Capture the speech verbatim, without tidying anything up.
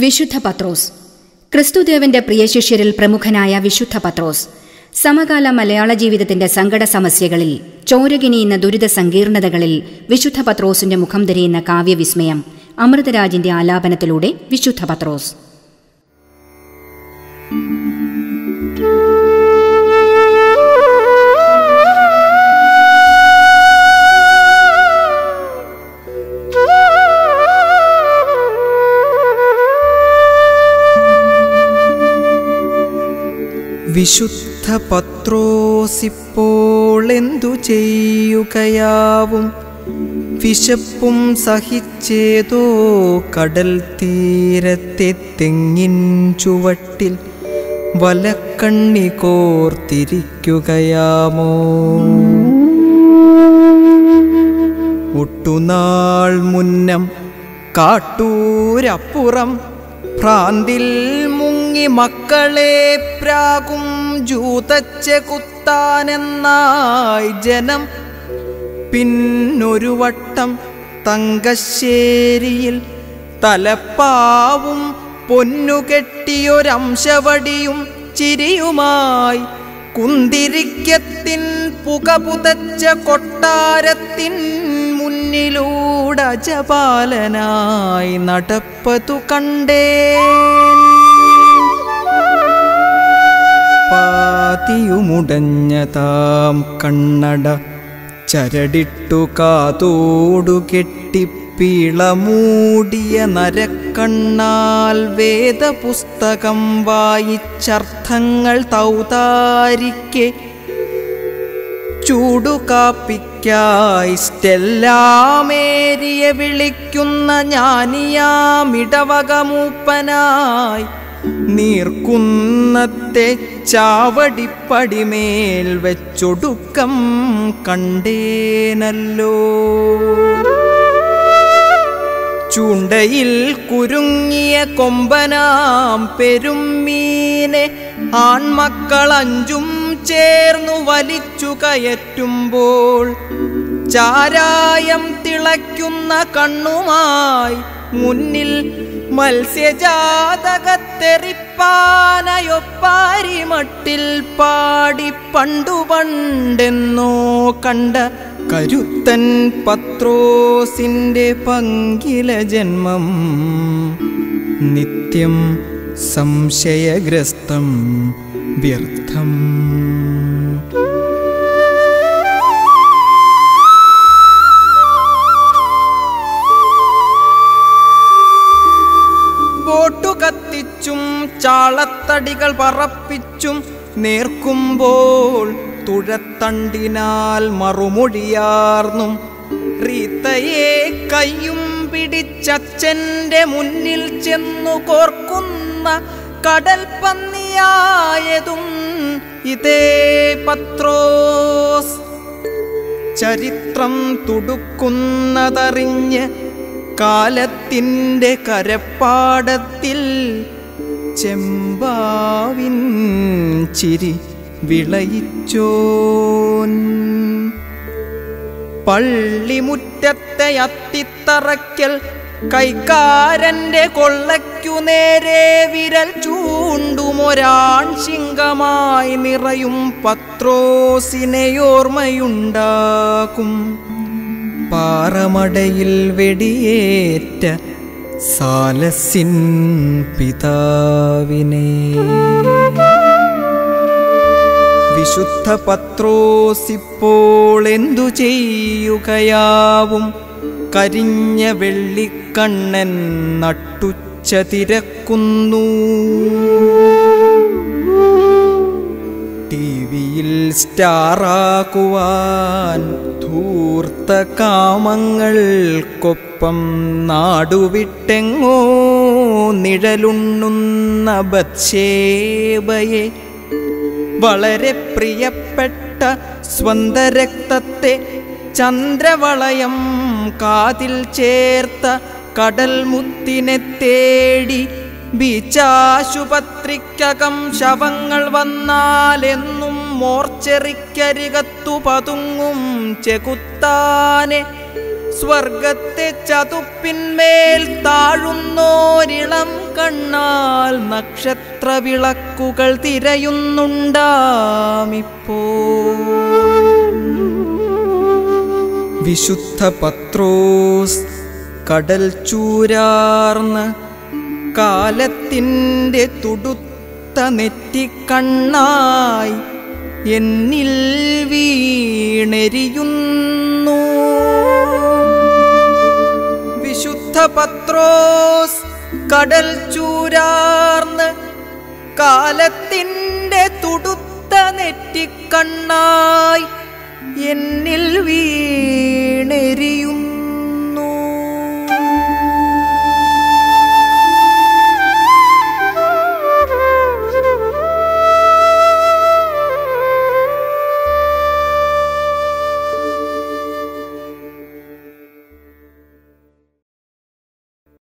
വിശുദ്ധ പത്രോസ്. ക്രിസ്തുദേവന്റെ പ്രിയ ശിഷ്യരിൽ പ്രമുഖനായ വിശുദ്ധ പത്രോസ് സമകാല മലയാള ജീവിതത്തിന്റെ സങ്കട സമസ്യകളിൽ, ചോരകിനിയുന്ന ദുരിത സങ്കീർണതകളിൽ വിശുദ്ധ പത്രോസിന്റെ മുഖം തിരിയുന്ന കാവ്യവിസ്മയം. അമൃതരാജിന്റെ ആലാപനത്തിലൂടെ വിശുദ്ധ പത്രോസ്. വിശുദ്ധ പത്രോസിപ്പോൾ എന്തു ചെയ്യുകയാവും? വിശപ്പും സഹിച്ചേതോ കടൽ തീരത്തെ തെങ്ങിൻ ചുവട്ടിൽ വലക്കണ്ണി കോർത്തിരിക്കുകയാമോ? ഒട്ടുനാൾ മുന്നം കാട്ടൂരപ്പുറം ഭ്രാന്തിൽ മുങ്ങി മക്കളെ പ്രാകും ജൂതച്ച കുത്താനെന്നായി ജനം. പിന്നൊരു വട്ടം തങ്കശ്ശേരിയിൽ തലപ്പാവും പൊന്നുകെട്ടിയൊരംശവടിയും ചിരിയുമായി കുന്തിരിക്കത്തിൻ പുകപുതച്ച കൊട്ടാരത്തിൻ മുന്നിലൂടെ അജപാലനായി നടപ്പതു കണ്ടേൻ. പാതിയുമുടഞ്ഞതാം കണ്ണട ചരടിട്ടു കാതോടു കെട്ടിപ്പിളമൂടിയ നരക്കണ്ണാൽ വേദപുസ്തകം വായിച്ചർത്ഥങ്ങൾ തൗതാരിക്കെ ചൂടുകാപ്പിക്കായി സ്റ്റെല്ലാമേരിയെ വിളിക്കുന്ന ജ്ഞാനിയാമിടവകമൂപ്പനായി നീർക്കുന്നത്തെ ചാവടിപ്പടിമേൽ വെച്ചൊടുക്കം കണ്ടേനല്ലോ. ചൂണ്ടയിൽ കുരുങ്ങിയ കൊമ്പനാം പെരുമീനെ ആൺമക്കളഞ്ചും ചേർന്നു വലിച്ചു കയറ്റുമ്പോൾ ചാരായം തിളയ്ക്കുന്ന കണ്ണുമായി മുന്നിൽ മത്സ്യജാതകത്തെറിപ്പാനയൊപ്പാരിമട്ടിൽ പാടി പണ്ടു പണ്ടെന്നോ കണ്ട കരുത്തൻ പത്രോസിന്റെ പങ്കില ജന്മം നിത്യം സംശയഗ്രസ്തം വ്യർത്ഥം. ബോട്ടു കത്തിച്ചും ചാളത്തടികൾ പറപ്പിച്ചും നേർക്കുമ്പോൾ തുഴത്തണ്ടിനാൽ മറുമൊഴിയാർന്നും റീത്തയെ കയ്യും പിടിച്ചച്ഛൻ്റെ മുന്നിൽ ചെന്നു കോർക്കുന്ന കടൽ പന്നിയായതും ഇതേ പത്രോസ്. ചരിത്രം തുടുക്കുന്നതറിഞ്ഞ് കാലത്തിൻ്റെ കരപ്പാടത്തിൽ ചെമ്പാവിൻ ചിരി വിളയിച്ചോൻ. പള്ളിമുറ്റത്തെ അത്തിത്തറയ്ക്കൽ കൈക്കാരൻ്റെ കൊള്ളയ്ക്കു നേരെ വിരൽ ചൂണ്ടുമൊരാൺ ശിങ്കമായി നിറയും പത്രോസിനെയോർമ്മയുണ്ടാകും. പാറമടയിൽ വെടിയേറ്റ സാലസിൻ പിതാവിനെ. വിശുദ്ധ പത്രോസിപ്പോൾ എന്തു ചെയ്യുകയാവും? കരിഞ്ഞ വെള്ളിക്കണ്ണൻ നട്ടുച്ച തിരക്കുന്നു. ടിവിയിൽ സ്റ്റാറാക്കുവാൻ ധൂർത്ത കാമങ്ങൾക്കൊപ്പം നാടുവിട്ടെങ്ങോ നിഴലുണ്ണുന്ന ബത്ശേബയെ, വളരെ പ്രിയപ്പെട്ട സ്വന്തരക്തത്തെ ചന്ദ്രവളയം കാതിൽ ചേർത്ത കടൽ മുത്തിനെ തേടി ബീച്ചാശുപത്രിക്കകം ശവങ്ങൾ വന്നാലെന്നും മോർച്ചെറിക്കരികത്തു പതുങ്ങും ചെകുത്താനെ സ്വർഗത്തെ ചതുപ്പിന്മേൽ താഴുന്നോരിളം കണ്ണാൽ നക്ഷത്ര വിളക്കുകൾ തിരയുന്നുണ്ടാമിപ്പോ. വിശുദ്ധ പത്രോസ് കടൽ ചൂരാർന്ന് കാലത്തിൻ്റെ തുടുത്ത നെറ്റിക്കണ്ണായി എന്നിൽ വീണെരിയുന്നു. വിശുദ്ധ പത്രോസ് കടൽ ചൂരാർന്ന് കാലത്തിൻ്റെ തുടുത്ത നെറ്റിക്കണ്ണായി എന്നിൽ വീണെരിയുന്നു.